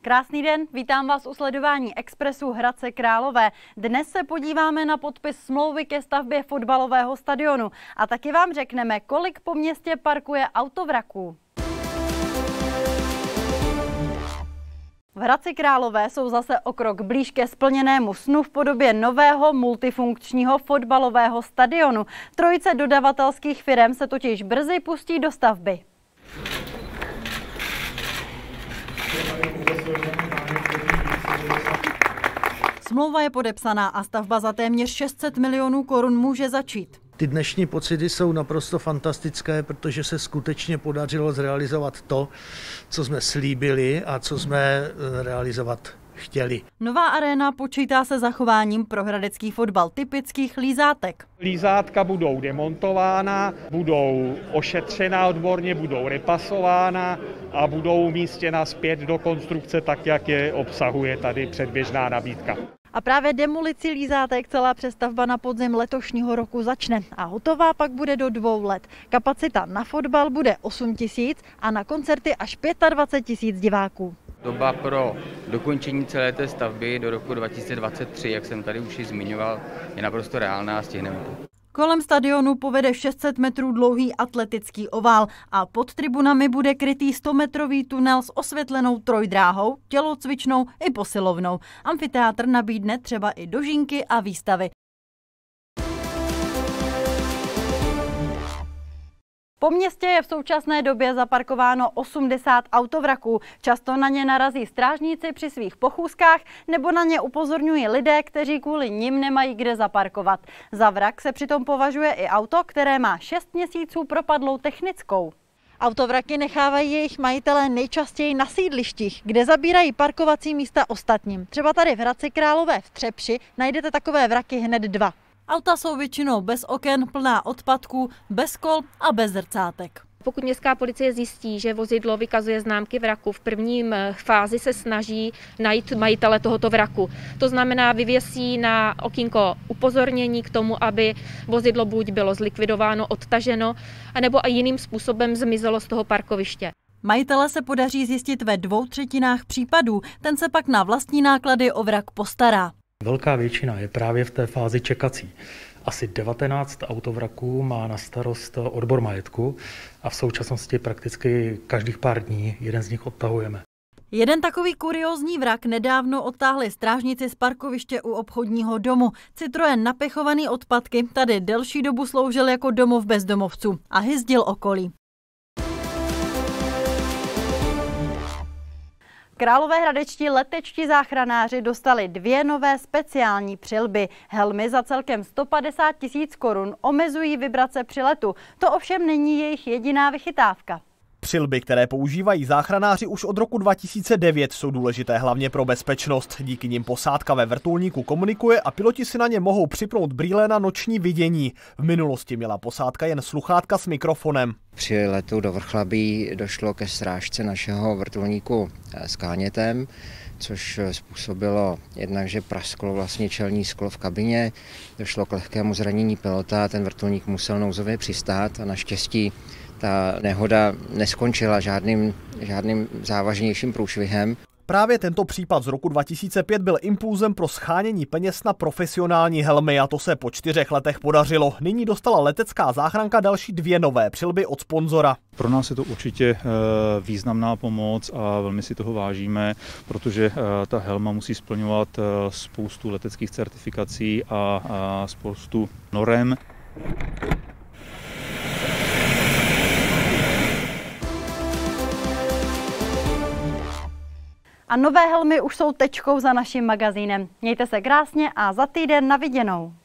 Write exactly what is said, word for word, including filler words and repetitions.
Krásný den, vítám vás u sledování Expressu Hradce Králové. Dnes se podíváme na podpis smlouvy ke stavbě fotbalového stadionu a taky vám řekneme, kolik po městě parkuje autovraků. V Hradci Králové jsou zase o krok blíž ke splněnému snu v podobě nového multifunkčního fotbalového stadionu. Trojice dodavatelských firem se totiž brzy pustí do stavby. Smlouva je podepsaná a stavba za téměř šest set milionů korun může začít. Ty dnešní pocity jsou naprosto fantastické, protože se skutečně podařilo zrealizovat to, co jsme slíbili a co jsme realizovat chtěli. Nová aréna počítá se zachováním pro hradecký fotbal typických lízátek. Lízátka budou demontována, budou ošetřena odborně, budou repasována a budou umístěna zpět do konstrukce tak, jak je obsahuje tady předběžná nabídka. A právě demolicí lízátek celá přestavba na podzim letošního roku začne a hotová pak bude do dvou let. Kapacita na fotbal bude osm tisíc a na koncerty až dvacet pět tisíc diváků. Doba pro dokončení celé té stavby do roku dva tisíce dvacet tři, jak jsem tady už ji zmiňoval, je naprosto reálná a stihneme to. Kolem stadionu povede šest set metrů dlouhý atletický ovál a pod tribunami bude krytý stometrový tunel s osvětlenou trojdráhou, tělocvičnou i posilovnou. Amfiteátr nabídne třeba i dožínky a výstavy. Po městě je v současné době zaparkováno osmdesát autovraků. Často na ně narazí strážníci při svých pochůzkách nebo na ně upozorňují lidé, kteří kvůli nim nemají kde zaparkovat. Za vrak se přitom považuje i auto, které má šest měsíců propadlou technickou. Autovraky nechávají jejich majitelé nejčastěji na sídlištích, kde zabírají parkovací místa ostatním. Třeba tady v Hradci Králové v Třepši najdete takové vraky hned dva. Auta jsou většinou bez oken, plná odpadků, bez kol a bez zrcátek. Pokud městská policie zjistí, že vozidlo vykazuje známky vraku, v prvním fázi se snaží najít majitele tohoto vraku. To znamená, vyvěsí na okýnko upozornění k tomu, aby vozidlo buď bylo zlikvidováno, odtaženo, anebo a jiným způsobem zmizelo z toho parkoviště. Majitele se podaří zjistit ve dvou třetinách případů, ten se pak na vlastní náklady o vrak postará. Velká většina je právě v té fázi čekací. Asi devatenáct autovraků má na starost odbor majetku a v současnosti prakticky každých pár dní jeden z nich odtahujeme. Jeden takový kuriózní vrak nedávno odtáhli strážníci z parkoviště u obchodního domu. Citroën napěchovaný odpadky tady delší dobu sloužil jako domov bezdomovců a hyzdil okolí. Královéhradečtí letečtí záchranáři dostali dvě nové speciální přilby. Helmy za celkem sto padesát tisíc korun omezují vibrace při letu. To ovšem není jejich jediná vychytávka. Přilby, které používají záchranáři už od roku dva tisíce devět, jsou důležité hlavně pro bezpečnost. Díky nim posádka ve vrtulníku komunikuje a piloti si na ně mohou připnout brýle na noční vidění. V minulosti měla posádka jen sluchátka s mikrofonem. Při letu do Vrchlabí došlo ke srážce našeho vrtulníku s kánětem, což způsobilo jednak, že prasklo vlastně čelní sklo v kabině, došlo k lehkému zranění pilota, ten vrtulník musel nouzově přistát a naštěstí ta nehoda neskončila žádným, žádným závažnějším průšvihem. Právě tento případ z roku dva tisíce pět byl impulzem pro shánění peněz na profesionální helmy a to se po čtyřech letech podařilo. Nyní dostala letecká záchranka další dvě nové přilby od sponzora. Pro nás je to určitě významná pomoc a velmi si toho vážíme, protože ta helma musí splňovat spoustu leteckých certifikací a spoustu norem. A nové helmy už jsou tečkou za naším magazínem. Mějte se krásně a za týden na viděnou.